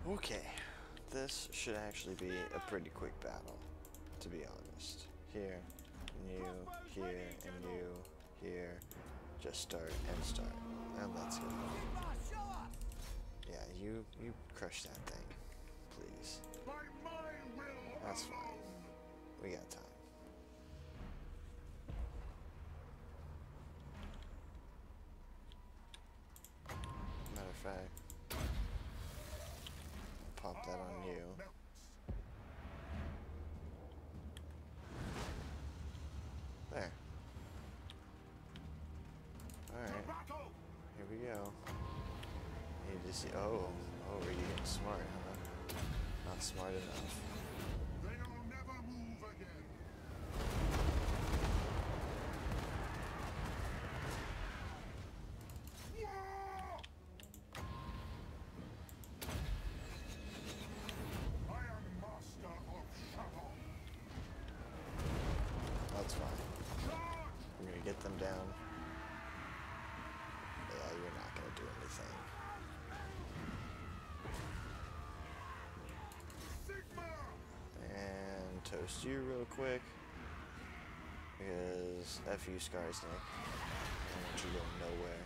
Okay, this should actually be a pretty quick battle, to be honest. Here, and you, here, and you, here. Just start and start. And let's go. Yeah, you crush that thing, please. That's fine. We got time. Matter of fact, pop that on you. There. Alright. Here we go. You just see. Oh, are you getting smart, huh? Not smart enough. They'll never move again. I am master of Shavon. That's fine. I'm gonna get them down. Yeah, you're not gonna do anything. And toast you real quick. Because F you, Scarsnick. I want you going nowhere.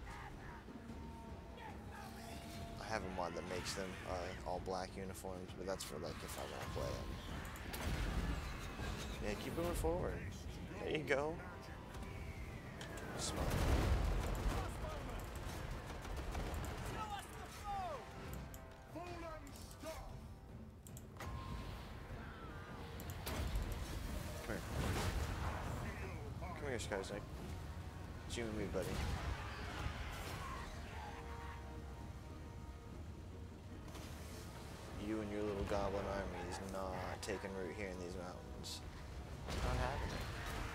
I have a mod that makes them all black uniforms, but that's for like if I want to play them. Yeah, keep moving forward. There you go. Smart. Come here, Scarsnick. It's you and me, buddy. You and your little goblin army is not taking root here in these mountains. Not happening.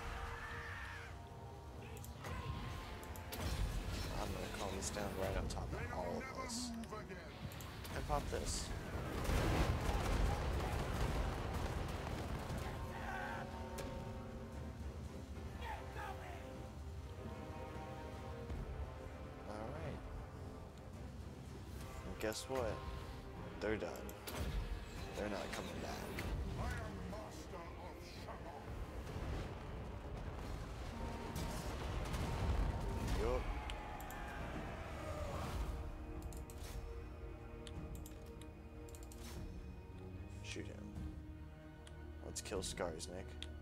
I'm gonna calm this down right on top of all of this. And pop this. Alright. And guess what? They're done. They're not coming back. I am master of Shavon. Yup. Shoot him. Let's kill Scarsnick.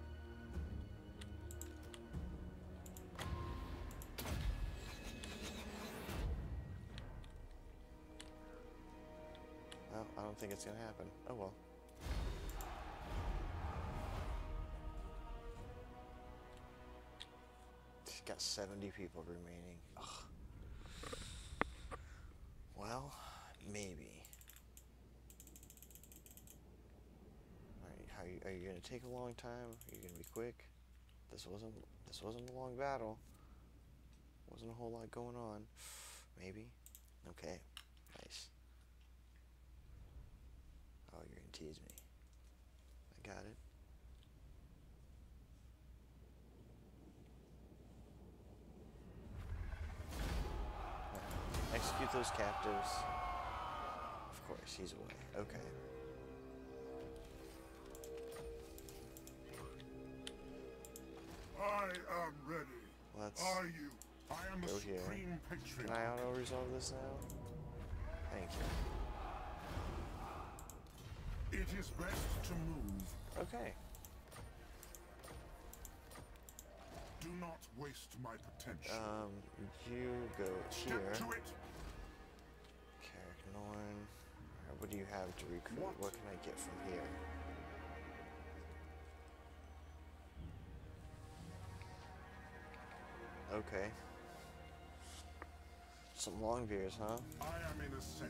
Well, I don't think it's gonna happen. Oh well. He's got 70 people remaining. Ugh. Well, maybe. Alright, are you gonna take a long time? Are you gonna be quick? This wasn't a long battle. Wasn't a whole lot going on. Maybe? Okay. Nice. Oh, you're gonna tease me. I got it. Execute those captives. Of course, he's away. Okay. I am ready. Let's Are you? I am the go here. supreme patriot. Can I auto-resolve this now? Thank you. It is best to move. Okay. Do not waste my potential. You go here. Step to it. Carrick Norn. What do you have to recruit? What can I get from here? Okay. Some long beers, huh? I am in ascent.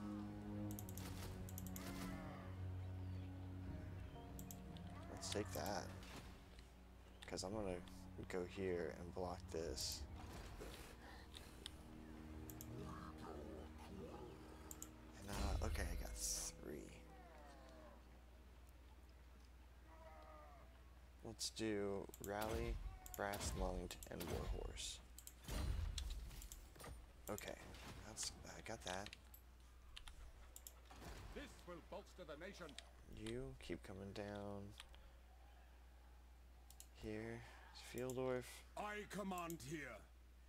Let's take that. Because I'm gonna go here and block this. And okay, I got 3. Let's do Rally, Brass Lunged, and Warhorse. Okay, I got that. will bolster the nation. You keep coming down. Here. Fieldorf. I command here.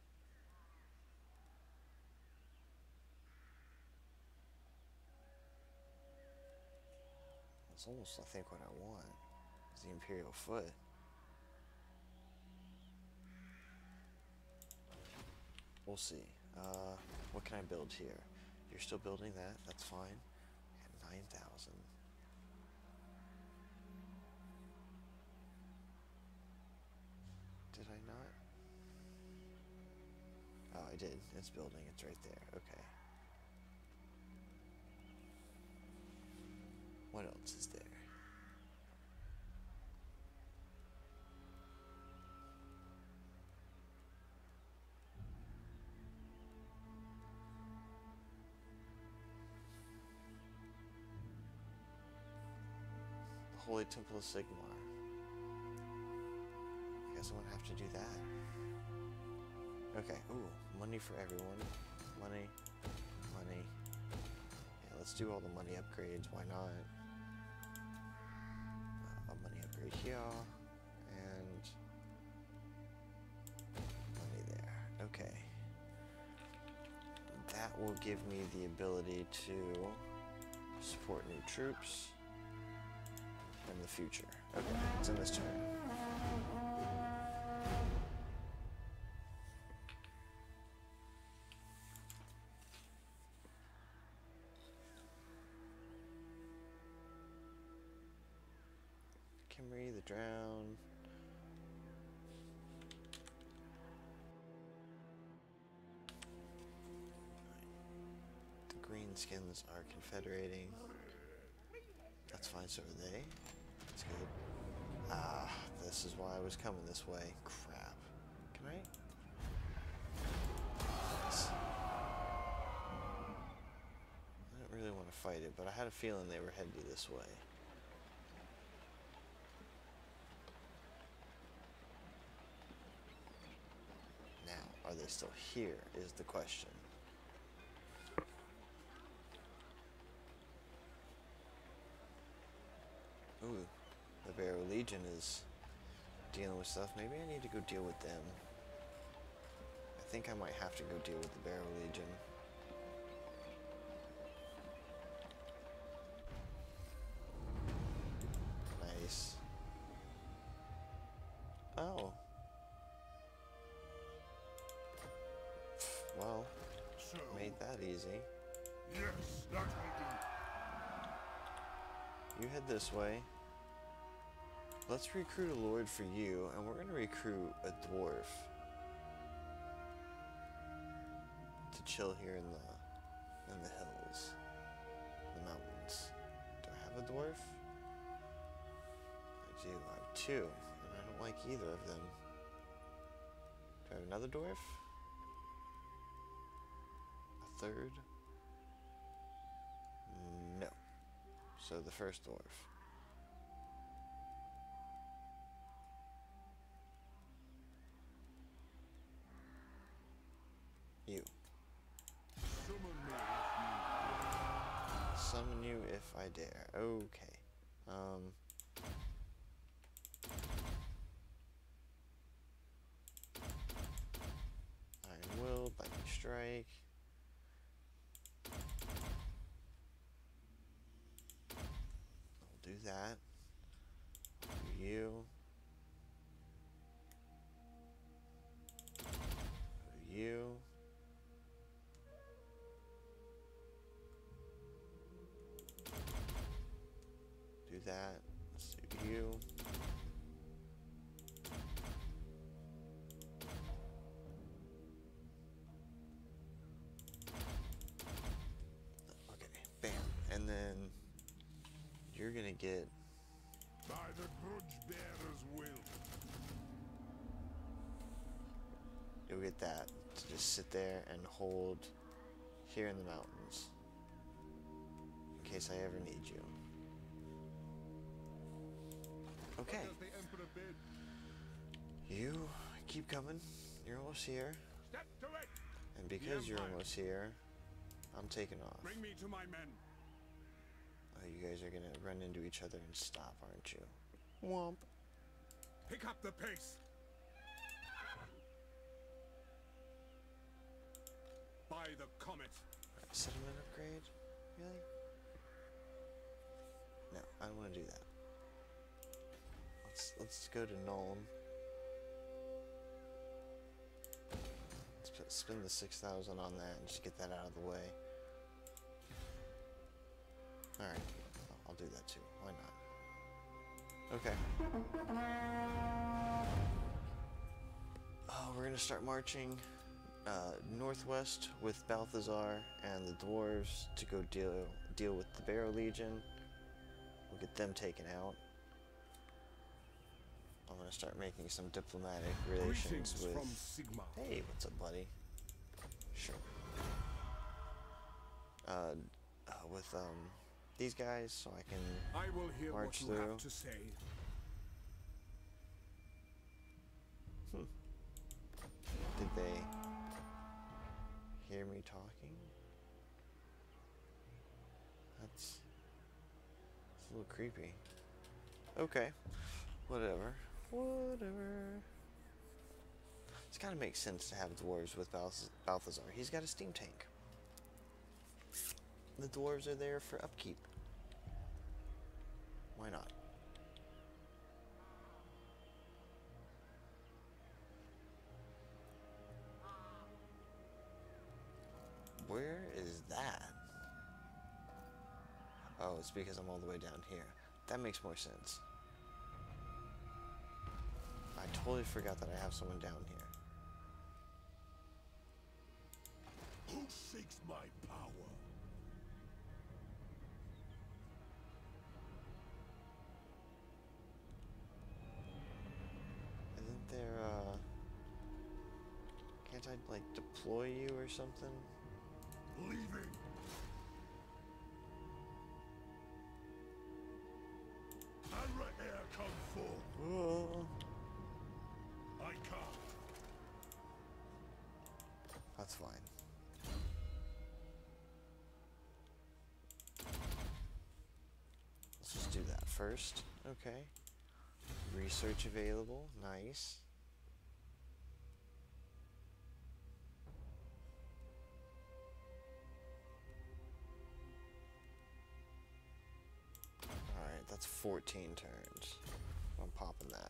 That's almost, I think, what I want. Is the Imperial Foot. We'll see. What can I build here? You're still building that. That's fine. I got 9,000. Did I not? Oh, I did. It's building. It's right there. Okay. What else is there? The Holy Temple of Sigmar. I guess I'm gonna have to do that. Okay, ooh, money for everyone. Money, money. Yeah, let's do all the money upgrades, why not? A money upgrade here, and money there. Okay. That will give me the ability to support new troops in the future. Okay, it's in this turn. Kimry, the Drown. The Greenskins are confederating. That's fine, so are they. That's good. Ah, this is why I was coming this way. Crap. Can I? Yes. I don't really want to fight it, but I had a feeling they were headed this way. Now, are they still here is the question. Ooh, the Barrow Legion is dealing with stuff. Maybe I need to go deal with them. I think I might have to go deal with the Barrow Legion. Nice. Oh. Well, So, made that easy. yes, that will do. You head this way. Let's recruit a lord for you, and we're going to recruit a dwarf to chill here in the hills, the mountains. Do I have a dwarf? I do. I have two, and I don't like either of them. Do I have another dwarf? A third? No. So the first dwarf. You. Summon me if you Summon you if I dare. Okay. Iron Will, Lightning Strike. I'll do that. Do you. Do you. Do that. Let's do you. Okay, bam. And then you're gonna get by the grudge bearer's will. you'll get that to just sit there and hold here in the mountains in case I ever need you. Okay. What does the Emperor bid? You keep coming. You're almost here. Step to it! And because you're Empire. almost here, I'm taking off. Bring me to my men. Oh, you guys are gonna run into each other and stop, aren't you? Womp. Pick up the pace. By the comet. Settlement upgrade? Really? No, I don't want to do that. Let's go to Nuln. Let's spend the 6,000 on that and just get that out of the way. Alright, I'll do that too. Why not? Okay. We're gonna start marching northwest with Balthazar and the dwarves to go deal with the Barrow Legion. We'll get them taken out. I'm gonna start making some diplomatic relations Greetings with. from Sigma. Hey, what's up, buddy? Sure. With these guys, so I can I will hear march what you through. have to say. Did they hear me talking? It's a little creepy. Okay, whatever. It's gotta make sense to have dwarves with Balthazar. He's got a steam tank. The dwarves are there for upkeep. Why not? Where is that? Oh, it's because I'm all the way down here. That makes more sense. I totally forgot that I have someone down here. Who seeks my power? Isn't there, can't I, like, deploy you or something? Leaving. Anra come full. Oh. I come. That's fine. Let's just do that first. Okay. Research available. Nice. Alright, that's 14 turns. I'm popping that.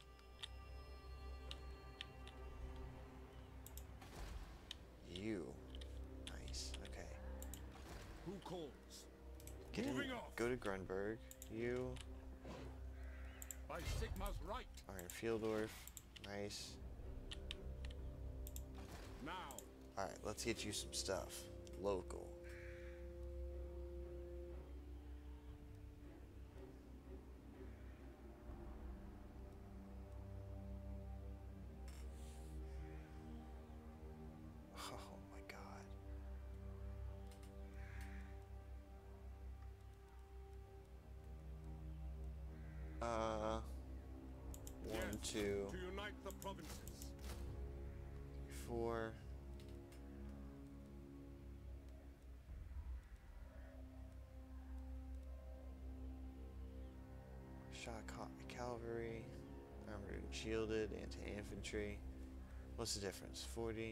You. Nice. Okay. Who calls? Get in, Moving off. go to Grunberg. You. By Sigma's right. Iron Fieldorf. Nice. Now. Alright, let's get you some stuff. Local. Oh my god. One, Yes, 2, to unite the provinces. 4. Shot cavalry, armored and shielded, anti-infantry. What's the difference? 40.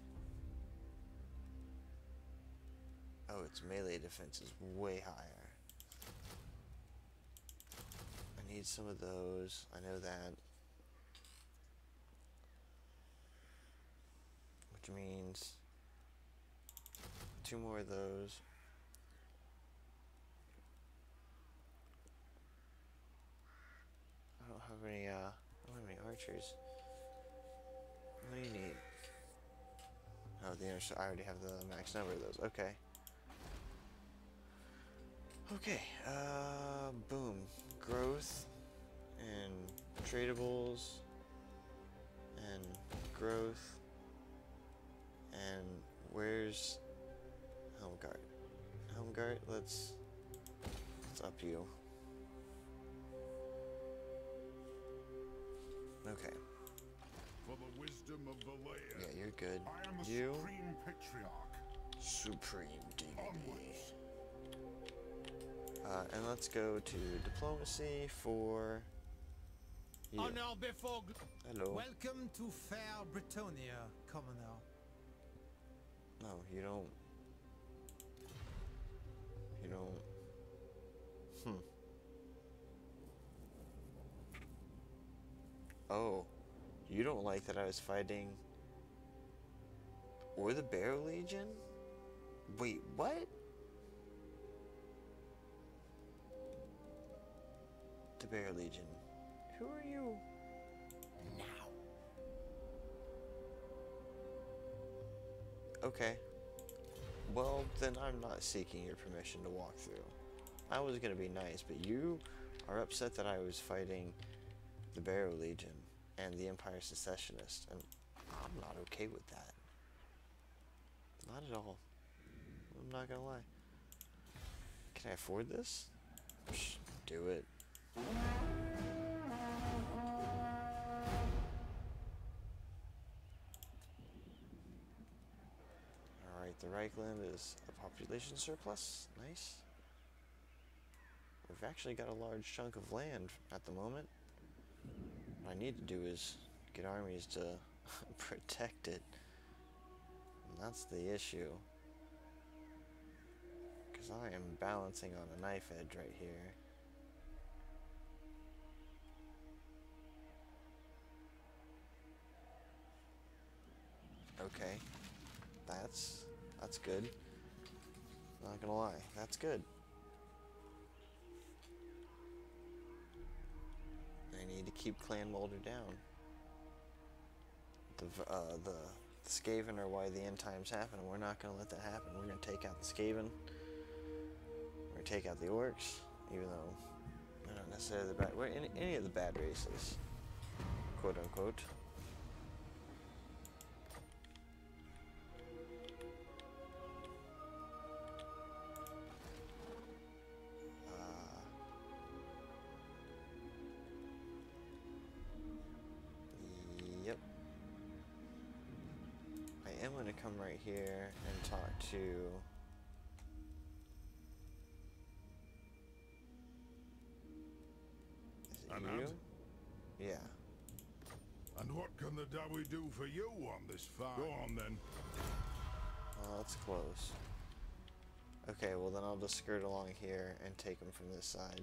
Oh, its melee defense is way higher. I need some of those. I know that. Which means 2 more of those. I don't have any archers. What do you need? Oh, I already have the max number of those. Okay. Okay, boom. Growth and tradables and growth and where's Helmgart? Helmgart, let's up you. Okay. For the wisdom of the land. Yeah, you're good. I am the You Supreme Patriarch. Supreme dignity. Onwards. And let's go to diplomacy for you. Honor before Hello. Welcome to fair Britonia, commoner. No, you don't. You don't. Oh, you don't like that I was fighting. Or the Bear Legion? Wait, what? The Bear Legion. Who are you? Now. Okay. Well, then I'm not seeking your permission to walk through. I was gonna be nice, but you are upset that I was fighting the Barrow Legion and the Empire Secessionists, and I'm not okay with that. Not at all. I'm not gonna lie. Can I afford this? Psh, do it. Alright, the Reichland is a population surplus. Nice. We've actually got a large chunk of land at the moment. What I need to do is get armies to protect it. And that's the issue. Because I am balancing on a knife edge right here. Okay. That's good. Not gonna lie, that's good. I need to keep Clan Mulder down. The Skaven are why the end times happen, and we're not gonna let that happen. We're gonna take out the Skaven. We're gonna take out the Orcs, even though they're not necessarily the bad. We're any of the bad races, quote unquote. Yep. I am going to come right here and talk to... Is it Anand? you? Yeah. And what can the Dawi do for you on this farm? Go on then. Well, that's close. Okay, well then I'll just skirt along here and take them from this side.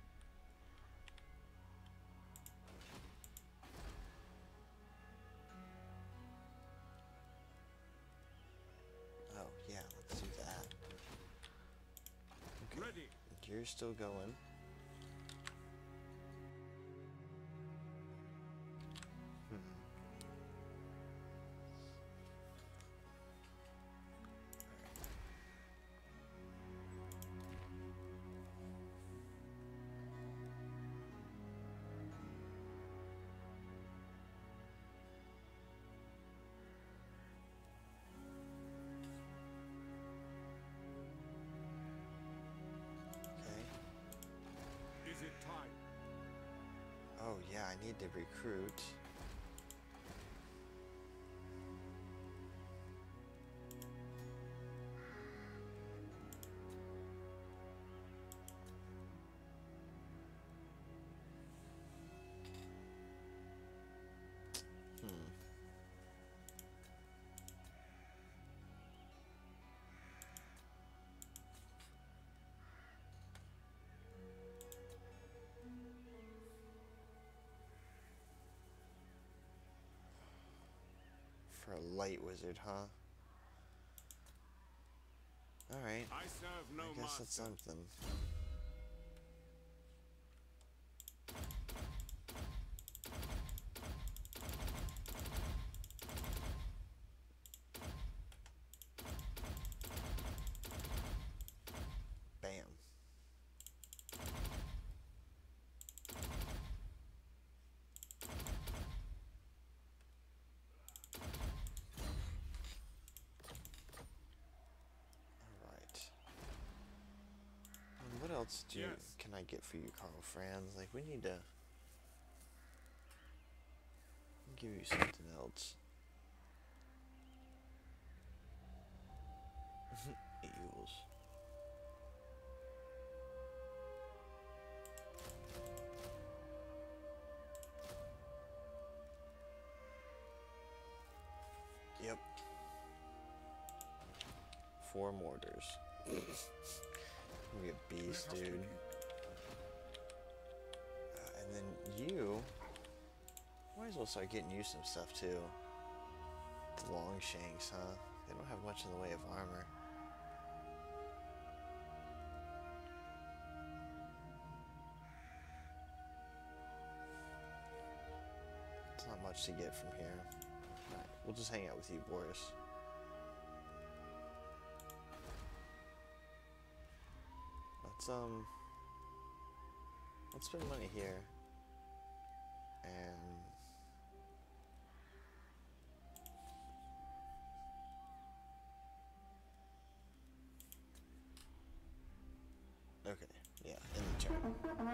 Oh, yeah, let's do that. Okay. ready. You're still going. Okay. Is it time? Oh yeah, I need to recruit. For a light wizard, huh? Alright. I serve no I guess master. that's something. Bam. Alright. What else Yes. can I get for you, Carl Franz? Like, we need to give you something else. Eagles. 4 mortars. Be a beast, dude. And then you might as well start getting you some stuff too. The Longshanks, huh? They don't have much in the way of armor. It's not much to get from here. Alright, we'll just hang out with you, Boris. Let's spend money here. And okay, yeah, in the turn.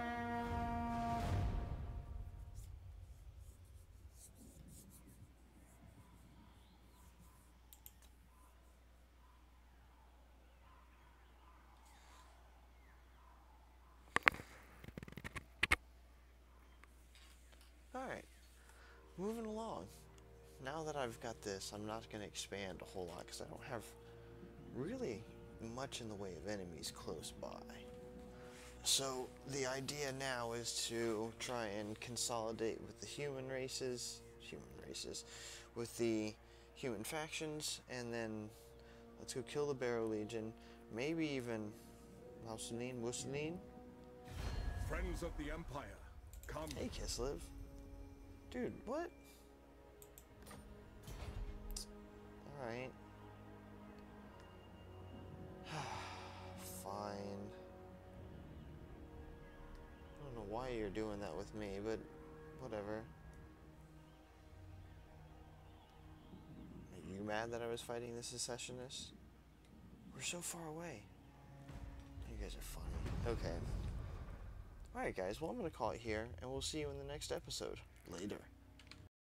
Alright, moving along. Now that I've got this, I'm not going to expand a whole lot because I don't have really much in the way of enemies close by. So the idea now is to try and consolidate with the human races, with the human factions, and then let's go kill the Barrow Legion, maybe even Mussolini? Friends of the Empire, come. Hey, Kislev. Dude, what? Alright. Fine. I don't know why you're doing that with me, but whatever. Are you mad that I was fighting the secessionists? We're so far away. You guys are funny. Okay. Alright guys, well I'm going to call it here, and we'll see you in the next episode. Later.